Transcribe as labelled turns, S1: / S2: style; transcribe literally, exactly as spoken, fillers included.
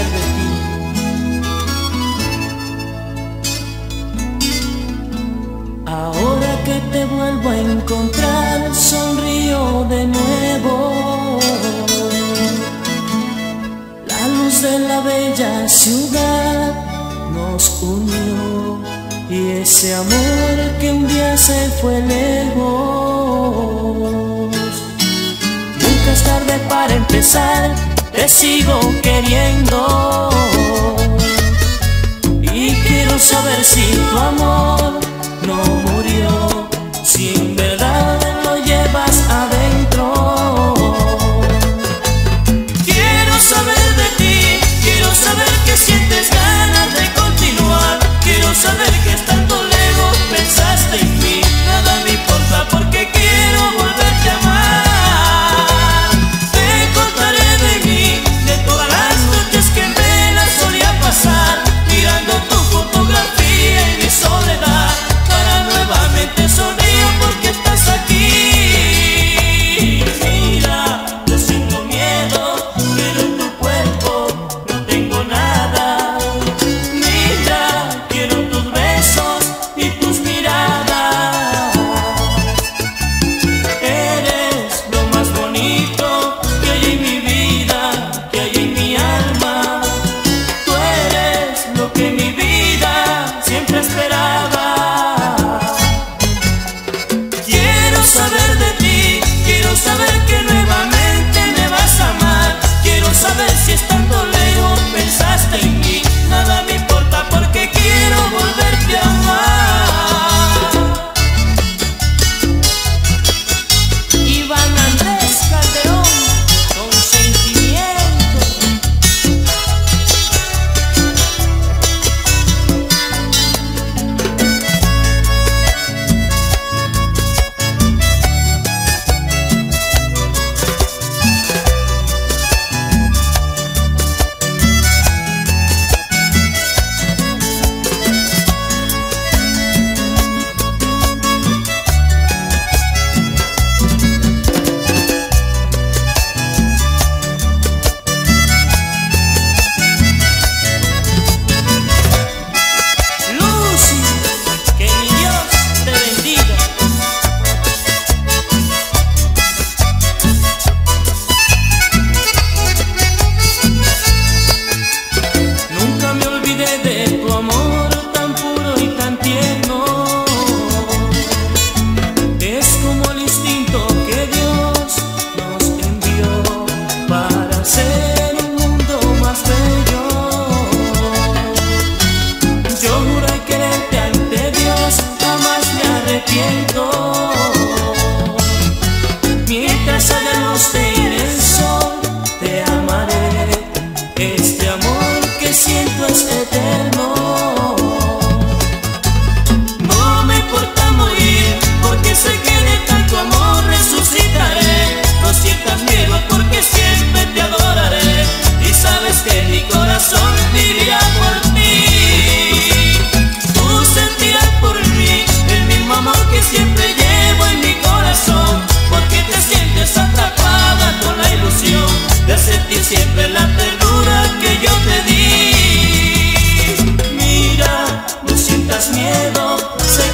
S1: saber de ti. Ahora que te vuelvo a encontrar, sonrío de nuevo. La luz de la bella ciudad nos unió, y ese amor que un día se fue lejos. Nunca es tarde para empezar, te sigo queriendo, y quiero saber si tu amor no murió, si en verdad lo llevas adentro. Quiero saber de ti, quiero saber que sientes ganas de continuar. Quiero saber que estando lejos pensaste en mí. Nada me importa porque quiero volverte a amar. Te contaré de mí, de todas las noches que en vela solía pasar, mirando tu fotografía en mi soledad. Nuevamente sonrío porque estás aquí. Mira, yo siento miedo, pero en tu cuerpo no tengo nada. Mira, quiero tus besos y tus miradas. Eres lo más bonito que hay en mi vida, que hay en mi alma. Tú eres lo que mi vida siempre esperaba. Saber de ti, quiero saber que nuevamente me vas a amar. Quiero saber si estando lejos pensaste en mí. Nada me importa porque quiero volverte a amar. Iván Andrés Calderón, con sentimiento. Mientras haya luz en el sol, te amaré. Este amor que siento es eterno. No me importa morir, porque sé que de tanto amor resucitaré. No sientas miedo porque siempre te adoraré, y sabes que mi corazón vivirá por ti. Tú sentirás por mí el mismo amor que siempre llevo en mi corazón, porque te sientes atrapada con la ilusión de sentir siempre la ternura que yo te di. Mira, no sientas miedo, sé